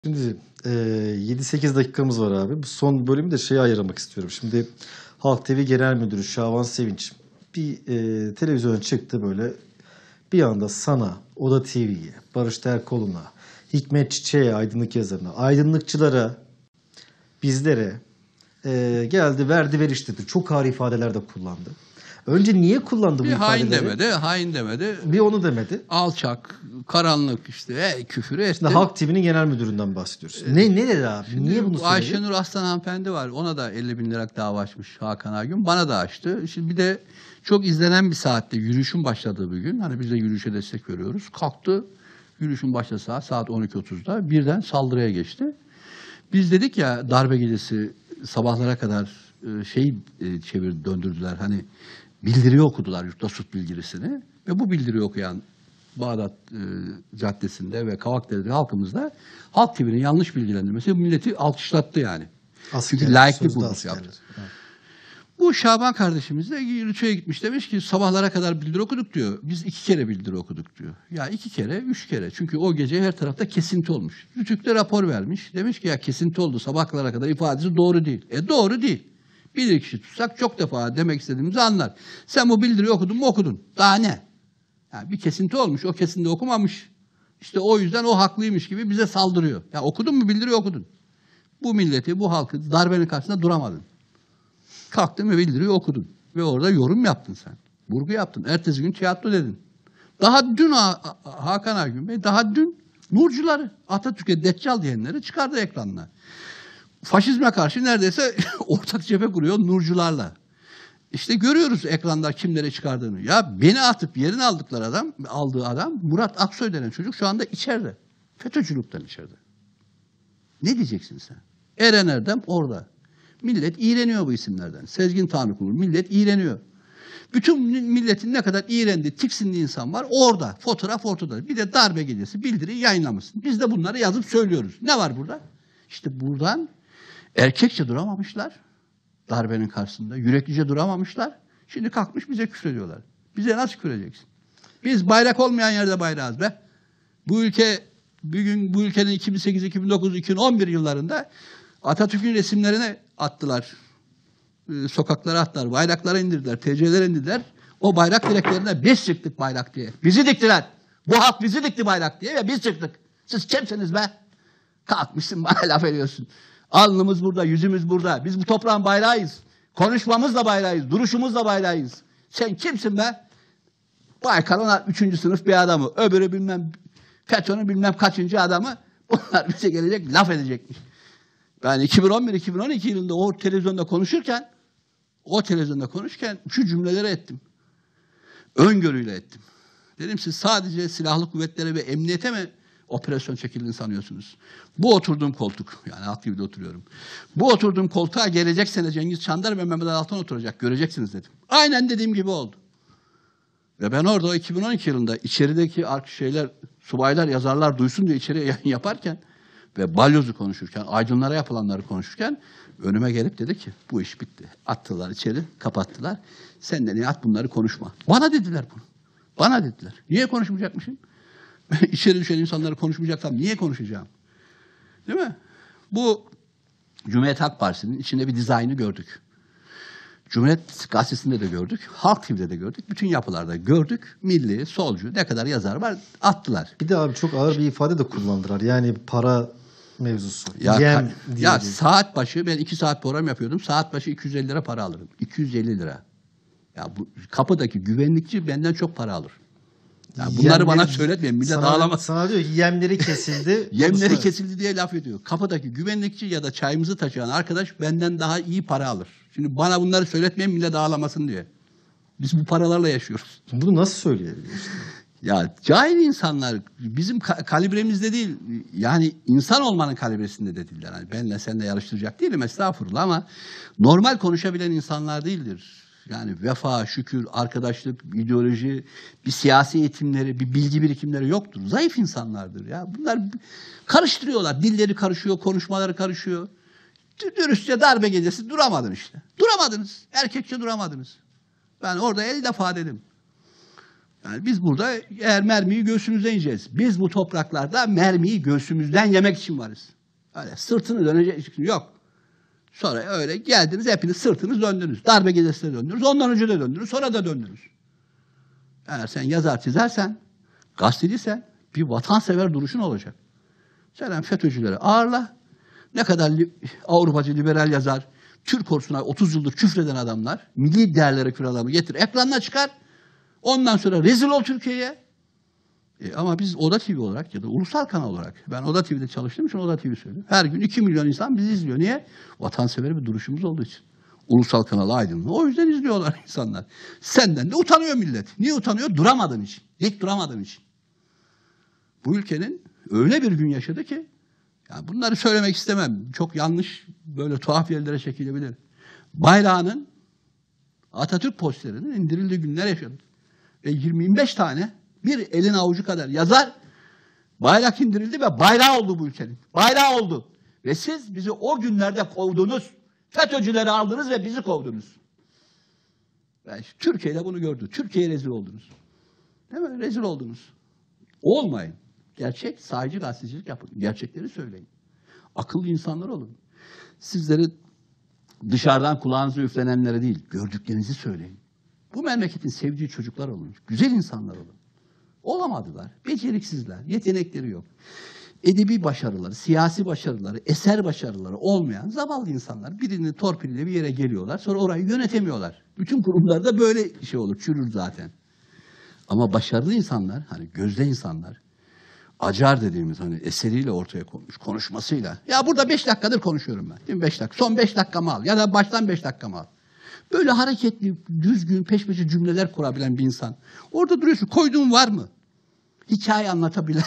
Şimdi 7-8 dakikamız var abi. Bu son bölümü de şeye ayırmak istiyorum. Şimdi Halk TV Genel Müdürü Şaban Sevinç bir televizyona çıktı böyle. Bir anda sana, Oda TV'ye, Barış Terkoğlu'na, Hikmet Çiçek'e, aydınlık yazarına, aydınlıkçılara, bizlere geldi, verdi, veriştirdi. Çok ağır ifadeler de kullandı. Önce niye kullandı bu Bir ifadeleri? hain demedi. Bir onu demedi. Alçak, karanlık işte küfür etti. Şimdi Halk TV'nin genel müdüründen bahsediyoruz. Ne dedi abi? Şimdi Niye bunu söyledi? Ayşenur Aslan hanımefendi var. Ona da 50 bin lira dava açmış Hakan Aygün. Bana da açtı. Şimdi bir de çok izlenen bir saatte yürüyüşün başladığı bir gün. Hani biz de yürüyüşe destek veriyoruz. Kalktı. Yürüyüşün başladığı saat 12.30'da birden saldırıya geçti. Biz dedik ya darbe gecesi sabahlara kadar döndürdüler. Hani bildiri okudular, Yurtta Sut bildirisini. Ve bu bildiriyi okuyan Bağdat Caddesi'nde ve Kavakdere'de halkımızda Halk TV'nin yanlış bilgilendirmesi milleti alkışlattı yani. Çünkü laiklik vurgusu yaptı. Evet. Bu Şaban kardeşimiz de Rütü'ye gitmiş, demiş ki sabahlara kadar bildiri okuduk diyor. Biz 2 kere bildiri okuduk diyor. Ya 2 kere, 3 kere. Çünkü o gece her tarafta kesinti olmuş. Rütük de rapor vermiş. Demiş ki ya kesinti oldu sabahlara kadar, ifadesi doğru değil. Doğru değil. Bir kişi tutsak çok defa demek istediğimizi anlar. Sen bu bildiriyi okudun mu okudun. Daha ne? Yani bir kesinti olmuş. O kesinti okumamış. İşte o yüzden o haklıymış gibi bize saldırıyor. Ya okudun mu bildiriyi okudun. Bu milleti, bu halkı darbenin karşısında duramadın. Kalktın ve bildiriyi okudun. Ve orada yorum yaptın sen. Vurgu yaptın. Ertesi gün tiyatro dedin. Daha dün Hakan Aygün Bey, daha dün Nurcuları, Atatürk'e Deccal diyenleri çıkardı ekranına. Faşizme karşı neredeyse ortak cephe kuruyor Nurcularla. İşte görüyoruz ekranda kimleri çıkardığını. Ya beni atıp yerine aldığı adam Murat Aksoy denen çocuk şu anda içeride. FETÖ'cülükten içeride. Ne diyeceksin sen? Eren Erdem orada. Millet iğreniyor bu isimlerden. Sezgin Tanrıkulu, millet iğreniyor. Bütün milletin ne kadar iğrendiği, tiksindiği insan var orada. Fotoğraf ortada. Bir de darbe gecesi bildiri yayınlamışsın. Biz de bunları yazıp söylüyoruz. Ne var burada? İşte buradan erkekçe duramamışlar. Darbenin karşısında. Yüreklice duramamışlar. Şimdi kalkmış bize küfrediyorlar. Bize nasıl küfredeceksin? Biz bayrak olmayan yerde bayrağız be. Bu ülke bugün bu ülkenin 2008, 2009, 2011 yıllarında Atatürk'ün resimlerine attılar. Sokaklara attılar. Bayraklara indirdiler. TC'lere indirdiler. O bayrak direklerine biz çıktık bayrak diye. Bizi diktiler. Bu halk bizi dikti bayrak diye ve biz çıktık. Siz kimsiniz be? Kalkmışsın bana laf ediyorsun. Alnımız burada, yüzümüz burada. Biz bu toprağın bayrağıyız. Konuşmamızla bayrağıyız, duruşumuzla bayrağıyız. Sen kimsin be? Baykal'ın 3. sınıf bir adamı. Öbürü bilmem FETÖ'nün bilmem kaçıncı adamı. Bunlar bize gelecek, laf edecekmiş. Ben 2011-2012 yılında o televizyonda konuşurken şu cümleleri ettim. Öngörüyle ettim. Dedim siz sadece silahlı kuvvetlere ve emniyete mi operasyon çekildiğini sanıyorsunuz? Bu oturduğum koltuk, yani Halk TV'de oturuyorum. Bu oturduğum koltuğa gelecek sene Cengiz Çandar ve Mehmet Altan oturacak. Göreceksiniz dedim. Aynen dediğim gibi oldu. Ve ben orada 2012 yılında içerideki subaylar, yazarlar duysun diye içeri yayın yaparken ve balyozu konuşurken, aydınlara yapılanları konuşurken önüme gelip dedi ki bu iş bitti. Attılar içeri, kapattılar. Sen de Nihat bunları konuşma. Bana dediler bunu. Bana dediler. Niye konuşmayacakmışım? İçeri düşen insanları konuşmayacaksam niye konuşacağım? Değil mi? Bu Cumhuriyet Halk Partisi'nin içinde bir dizaynı gördük. Cumhuriyet Gazetesi'nde de gördük. Halk TV'de de gördük. Bütün yapılarda gördük. Milli, solcu ne kadar yazar var attılar. Bir de abi çok ağır bir ifade de kullandılar. Yani para mevzusu. Ya saat başı ben 2 saat program yapıyordum. Saat başı 250 lira para alırım. 250 lira. Ya bu kapıdaki güvenlikçi benden çok para alır. Yani bunları bana söyletmeyin. Millet ağlamasın. Sana diyor ki yemleri kesildi. Yemleri kesildi diye laf ediyor. Kapıdaki güvenlikçi ya da çayımızı taşıyan arkadaş benden daha iyi para alır. Şimdi bana bunları söyletmeyin millet ağlamasın diye. Biz bu paralarla yaşıyoruz. Bunu nasıl söyleyebiliyorsun? Ya cahil insanlar bizim kalibremizde değil. Yani insan olmanın kalibresinde de değiller. Yani benle seninle yarıştıracak değilim estağfurullah ama normal konuşabilen insanlar değildir. Yani vefa, şükür, arkadaşlık, ideoloji, bir siyasi eğitimleri, bir bilgi birikimleri yoktur. Zayıf insanlardır ya. Bunlar karıştırıyorlar. Dilleri karışıyor, konuşmaları karışıyor. Dürüstçe darbe gecesi duramadın işte. Duramadınız. Erkekçe duramadınız. Ben orada 50 defa dedim. Yani biz burada eğer mermiyi göğsümüzden yiyeceğiz. Biz bu topraklarda mermiyi göğsümüzden yemek için varız. Öyle sırtını dönecek yok. Sonra öyle geldiniz hepiniz sırtınız döndünüz. Darbe gecesine döndünüz. Ondan önce de döndünüz. Sonra da döndünüz. Eğer sen yazar çizersen, gazeteciysen bir vatansever duruşun olacak. Sen FETÖ'cüleri ağırla. Ne kadar Avrupacı, liberal yazar, Türk ordusuna 30 yıldır küfreden adamlar, milli değerlere küfür adamı getir, ekranına çıkar. Ondan sonra rezil ol Türkiye'ye. Ama biz Oda TV olarak ya da ulusal kanal olarak, ben Oda TV'de çalıştığım için Oda TV söylüyorum. Her gün 2 milyon insan bizi izliyor. Niye? Vatansever bir duruşumuz olduğu için. Ulusal kanalı aydınlığı. O yüzden izliyorlar insanlar. Senden de utanıyor millet. Niye utanıyor? Duramadığın için. Dik duramadığın için. Bu ülkenin öyle bir gün yaşadı ki, yani bunları söylemek istemem. Çok yanlış, böyle tuhaf yerlere çekilebilir. Bayrağının, Atatürk posterinin indirildiği günler yaşadık. Ve 25 tane bir elin avucu kadar yazar, bayrak indirildi ve bayrağı oldu bu ülkenin. Bayrağı oldu. Ve siz bizi o günlerde kovdunuz. FETÖ'cüleri aldınız ve bizi kovdunuz. Ve işte Türkiye'de bunu gördü. Türkiye'ye rezil oldunuz. Değil mi? Rezil oldunuz. Olmayın. Gerçek, sahici gazetecilik yapın. Gerçekleri söyleyin. Akıllı insanlar olun. Sizleri dışarıdan kulağınıza üflenenlere değil, gördüklerinizi söyleyin. Bu memleketin sevdiği çocuklar olun. Güzel insanlar olun. Olamadılar. Beceriksizler. Yetenekleri yok. Edebi başarıları, siyasi başarıları, eser başarıları olmayan zavallı insanlar birini torpille bir yere geliyorlar. Sonra orayı yönetemiyorlar. Bütün kurumlarda böyle şey olur. Çürür zaten. Ama başarılı insanlar, hani gözde insanlar, acar dediğimiz hani eseriyle ortaya konmuş, konuşmasıyla. Ya burada 5 dakikadır konuşuyorum ben. Değil mi? 5 dakika. Son 5 dakikamı al. Ya da baştan 5 dakikamı al. Böyle hareketli, düzgün, peş peşe cümleler kurabilen bir insan. Orada duruyorsun. Koyduğun var mı? Hikaye anlatabilen,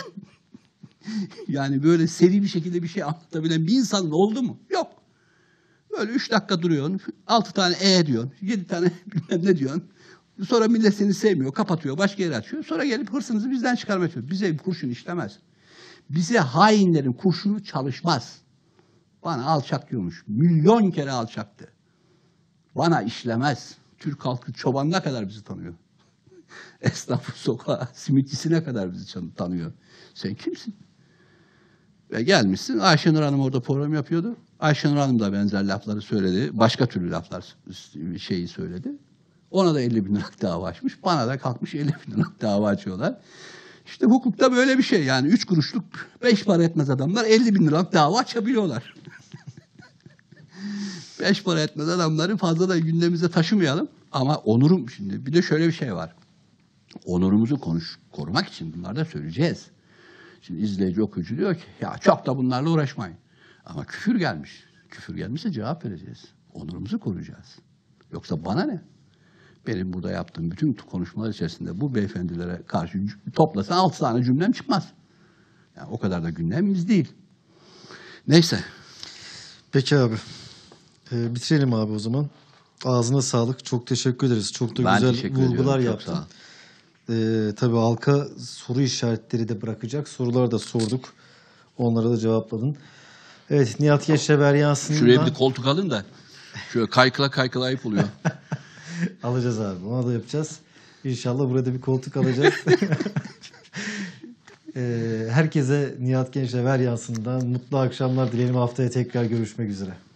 yani böyle seri bir şekilde bir şey anlatabilen bir insan oldu mu? Yok. Böyle 3 dakika duruyorsun. 6 tane diyorsun. 7 tane bilmem ne diyorsun. Sonra millet seni sevmiyor, kapatıyor, başka yere açıyor. Sonra gelip hırsınızı bizden çıkarmaya çalışıyor. Bize bir kurşun işlemez. Bize hainlerin kurşunu çalışmaz. Bana alçak diyormuş. Milyon kere alçaktı. Bana işlemez. Türk halkı çobanına kadar bizi tanıyor. Esnafı sokağa, simitçisine kadar bizi tanıyor. Sen kimsin? Ve gelmişsin. Ayşenur Hanım orada program yapıyordu. Ayşenur Hanım da benzer lafları söyledi. Başka türlü laflar şeyi söyledi. Ona da 50 bin liralık dava açmış. Bana da kalkmış 50 bin liralık dava açıyorlar. İşte hukukta böyle bir şey. Yani 3 kuruşluk 5 para etmez adamlar 50 bin liralık dava açabiliyorlar. 5 para etmez adamları fazla da gündemimize taşımayalım. Ama onurum şimdi. Bir de şöyle bir şey var. Onurumuzu korumak için bunları da söyleyeceğiz. Şimdi izleyici, okuyucu diyor ki ya çok da bunlarla uğraşmayın. Ama küfür gelmiş. Küfür gelmişse cevap vereceğiz. Onurumuzu koruyacağız. Yoksa bana ne? Benim burada yaptığım bütün konuşmalar içerisinde bu beyefendilere karşı toplasan 6 tane cümlem çıkmaz. Yani o kadar da gündemimiz değil. Neyse. Peki abi. Bitirelim abi o zaman. Ağzına sağlık. Çok teşekkür ederiz. Çok da Ben güzel teşekkür vurgular ediyorum. Çok yaptın. sağ ol. Tabii halka soru işaretleri de bırakacak. Sorular da sorduk. Onlara da cevapladın. Evet, Nihat Geçever Yansın'dan... Şuraya bir koltuk alın da şöyle kaykıla ayıp oluyor. Alacağız abi. Ona da yapacağız. İnşallah burada bir koltuk alacağız. Herkese Nihat Gençever Yansın'dan mutlu akşamlar dileyelim. Haftaya tekrar görüşmek üzere.